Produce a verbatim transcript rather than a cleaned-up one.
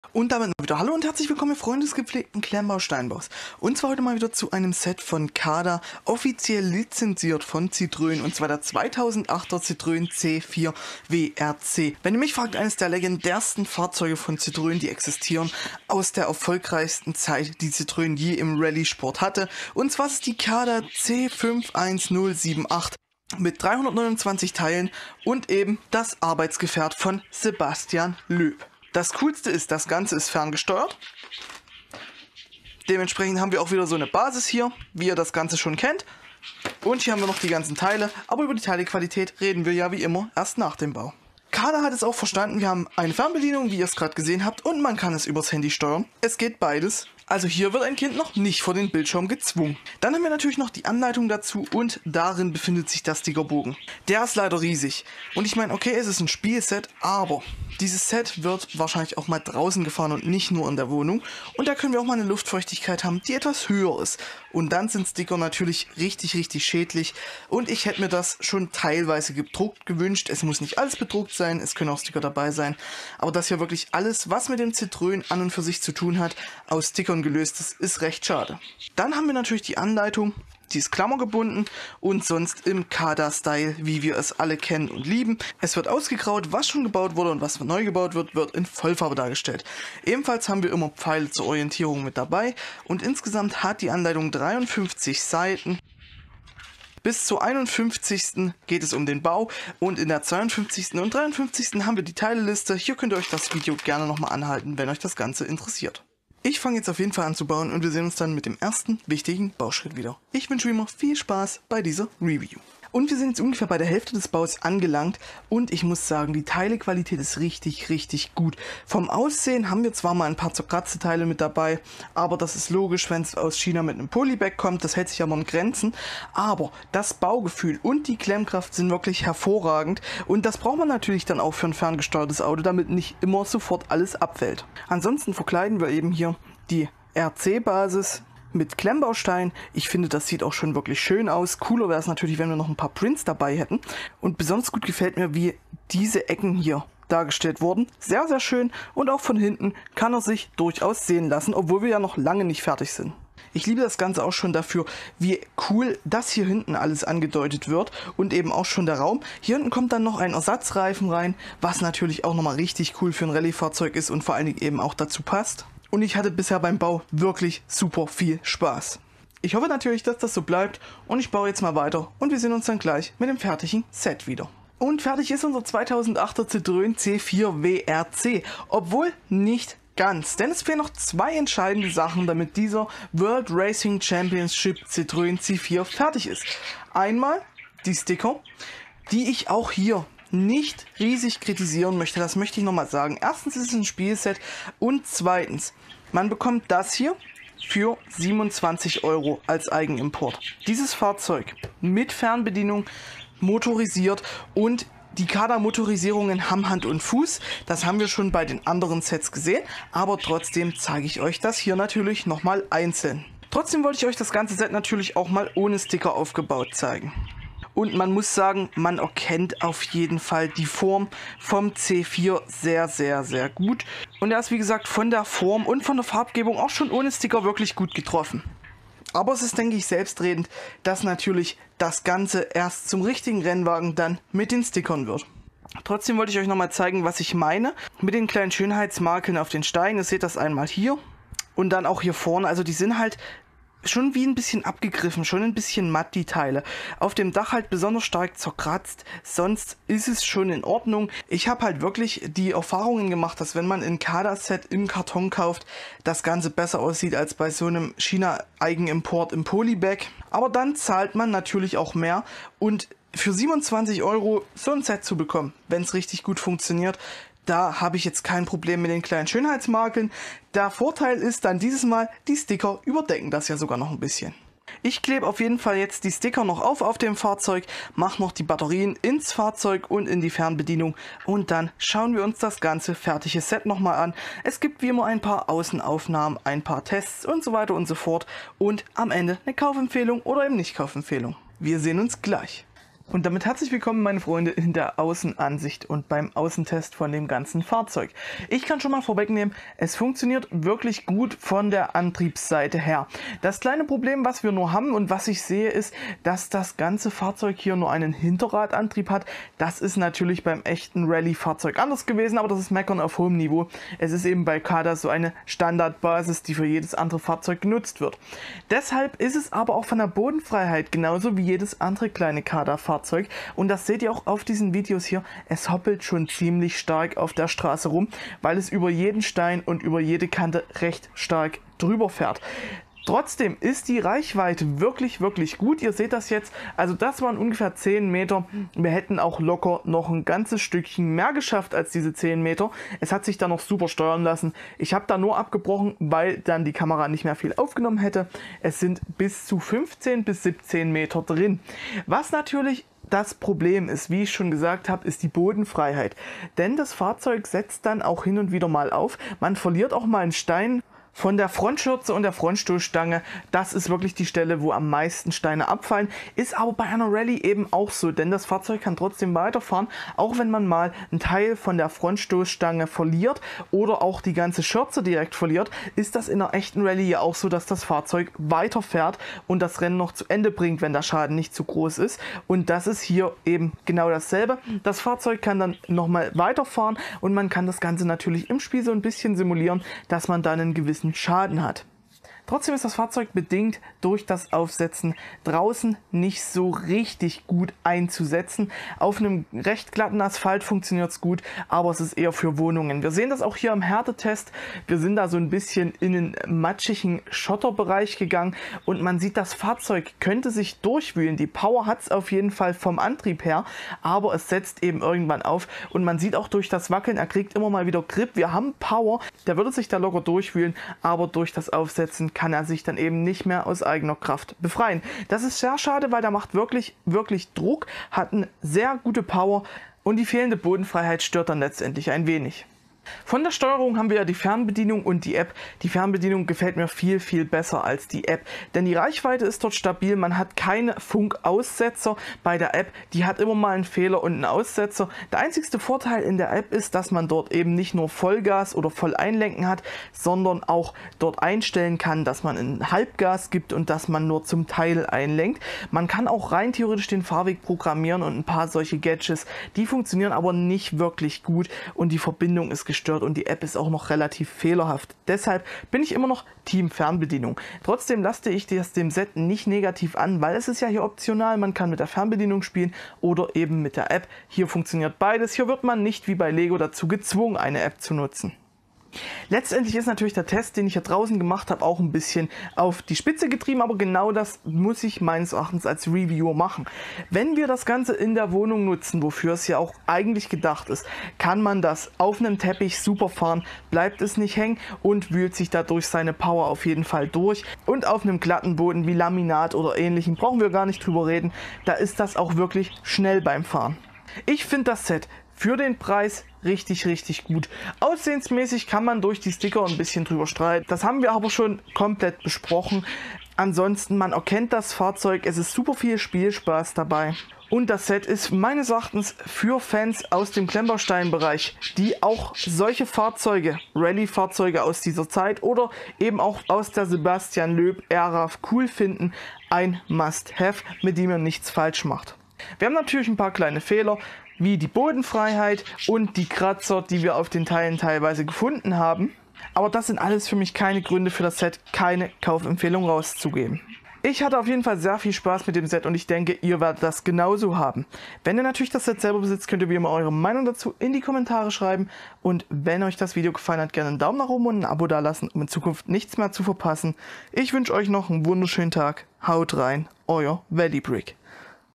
Und damit mal wieder hallo und herzlich willkommen, ihr Freunde des gepflegten Klemmbausteinbaus. Und zwar heute mal wieder zu einem Set von Kada, offiziell lizenziert von Citroën, und zwar der zweitausendachter Citroën C vier W R C. Wenn ihr mich fragt, eines der legendärsten Fahrzeuge von Citroën, die existieren, aus der erfolgreichsten Zeit, die Citroën je im Rallye-Sport hatte. Und zwar ist es die Kada C fünf eins null sieben acht. Mit dreihundertneunundzwanzig Teilen und eben das Arbeitsgefährt von Sebastian Loeb. Das Coolste ist, das Ganze ist ferngesteuert. Dementsprechend haben wir auch wieder so eine Basis hier, wie ihr das Ganze schon kennt. Und hier haben wir noch die ganzen Teile, aber über die Teilequalität reden wir ja wie immer erst nach dem Bau. Kada hat es auch verstanden, wir haben eine Fernbedienung, wie ihr es gerade gesehen habt, und man kann es übers Handy steuern. Es geht beides. Also hier wird ein Kind noch nicht vor den Bildschirm gezwungen. Dann haben wir natürlich noch die Anleitung dazu und darin befindet sich der Stickerbogen. Der ist leider riesig. Und ich meine, okay, es ist ein Spielset, aber dieses Set wird wahrscheinlich auch mal draußen gefahren und nicht nur in der Wohnung. Und da können wir auch mal eine Luftfeuchtigkeit haben, die etwas höher ist. Und dann sind Sticker natürlich richtig, richtig schädlich. Und ich hätte mir das schon teilweise gedruckt gewünscht. Es muss nicht alles bedruckt sein, es können auch Sticker dabei sein. Aber dass hier wirklich alles, was mit dem Citroën an und für sich zu tun hat, aus Stickern gelöst ist, ist recht schade. Dann haben wir natürlich die Anleitung, die ist klammergebunden und sonst im Kada-Style, wie wir es alle kennen und lieben. Es wird ausgegraut, was schon gebaut wurde und was neu gebaut wird, wird in Vollfarbe dargestellt. Ebenfalls haben wir immer Pfeile zur Orientierung mit dabei und insgesamt hat die Anleitung dreiundfünfzig Seiten. Bis zur einundfünfzigsten geht es um den Bau und in der zweiundfünfzigsten und dreiundfünfzigsten haben wir die Teileliste. Hier könnt ihr euch das Video gerne nochmal anhalten, wenn euch das Ganze interessiert. Ich fange jetzt auf jeden Fall an zu bauen und wir sehen uns dann mit dem ersten wichtigen Bauschritt wieder. Ich wünsche wie immer viel Spaß bei dieser Review. Und wir sind jetzt ungefähr bei der Hälfte des Baus angelangt und ich muss sagen, die Teilequalität ist richtig, richtig gut. Vom Aussehen haben wir zwar mal ein paar zerkratzte Teile mit dabei, aber das ist logisch, wenn es aus China mit einem Polybag kommt, das hält sich aber in Grenzen. Aber das Baugefühl und die Klemmkraft sind wirklich hervorragend und das braucht man natürlich dann auch für ein ferngesteuertes Auto, damit nicht immer sofort alles abfällt. Ansonsten verkleiden wir eben hier die R C-Basis mit Klemmbaustein. Ich finde, das sieht auch schon wirklich schön aus. Cooler wäre es natürlich, wenn wir noch ein paar Prints dabei hätten. Und besonders gut gefällt mir, wie diese Ecken hier dargestellt wurden. Sehr, sehr schön. Und auch von hinten kann er sich durchaus sehen lassen, obwohl wir ja noch lange nicht fertig sind. Ich liebe das Ganze auch schon dafür, wie cool das hier hinten alles angedeutet wird und eben auch schon der Raum. Hier hinten kommt dann noch ein Ersatzreifen rein, was natürlich auch nochmal richtig cool für ein Rallye-Fahrzeug ist und vor allen Dingen eben auch dazu passt. Und ich hatte bisher beim Bau wirklich super viel Spaß. Ich hoffe natürlich, dass das so bleibt und ich baue jetzt mal weiter und wir sehen uns dann gleich mit dem fertigen Set wieder. Und fertig ist unser zweitausendachter Citroën C vier W R C, obwohl nicht ganz, denn es fehlen noch zwei entscheidende Sachen, damit dieser World Racing Championship Citroën C vier fertig ist. Einmal die Sticker, die ich auch hier nicht riesig kritisieren möchte, das möchte ich nochmal sagen. Erstens ist es ein Spielset und zweitens, man bekommt das hier für siebenundzwanzig Euro als Eigenimport. Dieses Fahrzeug mit Fernbedienung, motorisiert und die Kada-Motorisierungen haben Hand und Fuß. Das haben wir schon bei den anderen Sets gesehen, aber trotzdem zeige ich euch das hier natürlich nochmal einzeln. Trotzdem wollte ich euch das ganze Set natürlich auch mal ohne Sticker aufgebaut zeigen. Und man muss sagen, man erkennt auf jeden Fall die Form vom C vier sehr, sehr, sehr gut. Und er ist wie gesagt von der Form und von der Farbgebung auch schon ohne Sticker wirklich gut getroffen. Aber es ist, denke ich, selbstredend, dass natürlich das Ganze erst zum richtigen Rennwagen dann mit den Stickern wird. Trotzdem wollte ich euch nochmal zeigen, was ich meine mit den kleinen Schönheitsmakeln auf den Steinen. Ihr seht das einmal hier und dann auch hier vorne. Also die sind halt schon wie ein bisschen abgegriffen, schon ein bisschen matt die Teile. Auf dem Dach halt besonders stark zerkratzt, sonst ist es schon in Ordnung. Ich habe halt wirklich die Erfahrungen gemacht, dass wenn man ein Kada-Set im Karton kauft, das Ganze besser aussieht als bei so einem China-Eigenimport im Polybag. Aber dann zahlt man natürlich auch mehr und für siebenundzwanzig Euro so ein Set zu bekommen, wenn es richtig gut funktioniert, da habe ich jetzt kein Problem mit den kleinen Schönheitsmakeln. Der Vorteil ist dann dieses Mal, die Sticker überdecken das ja sogar noch ein bisschen. Ich klebe auf jeden Fall jetzt die Sticker noch auf auf dem Fahrzeug, mache noch die Batterien ins Fahrzeug und in die Fernbedienung und dann schauen wir uns das ganze fertige Set nochmal an. Es gibt wie immer ein paar Außenaufnahmen, ein paar Tests und so weiter und so fort und am Ende eine Kaufempfehlung oder eben nicht Kaufempfehlung. Wir sehen uns gleich. Und damit herzlich willkommen, meine Freunde, in der Außenansicht und beim Außentest von dem ganzen Fahrzeug. Ich kann schon mal vorwegnehmen, es funktioniert wirklich gut von der Antriebsseite her. Das kleine Problem, was wir nur haben und was ich sehe, ist, dass das ganze Fahrzeug hier nur einen Hinterradantrieb hat. Das ist natürlich beim echten Rallye-Fahrzeug anders gewesen, aber das ist Meckern auf hohem Niveau. Es ist eben bei Kada so eine Standardbasis, die für jedes andere Fahrzeug genutzt wird. Deshalb ist es aber auch von der Bodenfreiheit genauso wie jedes andere kleine Kada-Fahrzeug. Und das seht ihr auch auf diesen Videos hier, es hoppelt schon ziemlich stark auf der Straße rum, weil es über jeden Stein und über jede Kante recht stark drüber fährt. Trotzdem ist die Reichweite wirklich, wirklich gut. Ihr seht das jetzt, also das waren ungefähr zehn Meter. Wir hätten auch locker noch ein ganzes Stückchen mehr geschafft als diese zehn Meter. Es hat sich da noch super steuern lassen. Ich habe da nur abgebrochen, weil dann die Kamera nicht mehr viel aufgenommen hätte. Es sind bis zu fünfzehn bis siebzehn Meter drin. Was natürlich das Problem ist, wie ich schon gesagt habe, ist die Bodenfreiheit. Denn das Fahrzeug setzt dann auch hin und wieder mal auf. Man verliert auch mal einen Stein von der Frontschürze und der Frontstoßstange. Das ist wirklich die Stelle, wo am meisten Steine abfallen. Ist aber bei einer Rallye eben auch so, denn das Fahrzeug kann trotzdem weiterfahren, auch wenn man mal einen Teil von der Frontstoßstange verliert oder auch die ganze Schürze direkt verliert, ist das in einer echten Rallye ja auch so, dass das Fahrzeug weiterfährt und das Rennen noch zu Ende bringt, wenn der Schaden nicht zu groß ist. Und das ist hier eben genau dasselbe. Das Fahrzeug kann dann nochmal weiterfahren und man kann das Ganze natürlich im Spiel so ein bisschen simulieren, dass man dann einen gewissen Schaden hat. Trotzdem ist das Fahrzeug bedingt durch das Aufsetzen draußen nicht so richtig gut einzusetzen. Auf einem recht glatten Asphalt funktioniert es gut, aber es ist eher für Wohnungen. Wir sehen das auch hier im Härtetest. Wir sind da so ein bisschen in den matschigen Schotterbereich gegangen und man sieht, das Fahrzeug könnte sich durchwühlen. Die Power hat es auf jeden Fall vom Antrieb her, aber es setzt eben irgendwann auf und man sieht auch durch das Wackeln, er kriegt immer mal wieder Grip. Wir haben Power, der würde sich da locker durchwühlen, aber durch das Aufsetzen kann er sich dann eben nicht mehr aus eigener Kraft befreien. Das ist sehr schade, weil der macht wirklich, wirklich Druck, hat eine sehr gute Power und die fehlende Bodenfreiheit stört dann letztendlich ein wenig. Von der Steuerung haben wir ja die Fernbedienung und die App. Die Fernbedienung gefällt mir viel, viel besser als die App, denn die Reichweite ist dort stabil, man hat keine Funkaussetzer. Bei der App, die hat immer mal einen Fehler und einen Aussetzer. Der einzigste Vorteil in der App ist, dass man dort eben nicht nur Vollgas oder Volleinlenken hat, sondern auch dort einstellen kann, dass man ein Halbgas gibt und dass man nur zum Teil einlenkt. Man kann auch rein theoretisch den Fahrweg programmieren und ein paar solche Gadgets, die funktionieren aber nicht wirklich gut und die Verbindung ist gestört und die App ist auch noch relativ fehlerhaft. Deshalb bin ich immer noch Team Fernbedienung. Trotzdem lasse ich das dem Set nicht negativ an, weil es ist ja hier optional. Man kann mit der Fernbedienung spielen oder eben mit der App. Hier funktioniert beides. Hier wird man nicht wie bei Lego dazu gezwungen, eine App zu nutzen. Letztendlich ist natürlich der Test, den ich hier draußen gemacht habe, auch ein bisschen auf die Spitze getrieben, aber genau das muss ich meines Erachtens als Reviewer machen. Wenn wir das Ganze in der Wohnung nutzen, wofür es ja auch eigentlich gedacht ist, kann man das auf einem Teppich super fahren, bleibt es nicht hängen und wühlt sich dadurch seine Power auf jeden Fall durch. Und auf einem glatten Boden wie Laminat oder ähnlichem brauchen wir gar nicht drüber reden, da ist das auch wirklich schnell beim Fahren. Ich finde das Set für den Preis richtig, richtig gut. Aussehensmäßig kann man durch die Sticker ein bisschen drüber streiten. Das haben wir aber schon komplett besprochen. Ansonsten, man erkennt das Fahrzeug, es ist super viel Spielspaß dabei. Und das Set ist meines Erachtens für Fans aus dem Klemmbaustein-Bereich, die auch solche Fahrzeuge, Rallye-Fahrzeuge aus dieser Zeit oder eben auch aus der Sebastian Loeb-Ära cool finden, ein Must-Have, mit dem ihr nichts falsch macht. Wir haben natürlich ein paar kleine Fehler, wie die Bodenfreiheit und die Kratzer, die wir auf den Teilen teilweise gefunden haben. Aber das sind alles für mich keine Gründe für das Set, keine Kaufempfehlung rauszugeben. Ich hatte auf jeden Fall sehr viel Spaß mit dem Set und ich denke, ihr werdet das genauso haben. Wenn ihr natürlich das Set selber besitzt, könnt ihr wie immer eure Meinung dazu in die Kommentare schreiben. Und wenn euch das Video gefallen hat, gerne einen Daumen nach oben und ein Abo dalassen, um in Zukunft nichts mehr zu verpassen. Ich wünsche euch noch einen wunderschönen Tag. Haut rein, euer Valley Brick.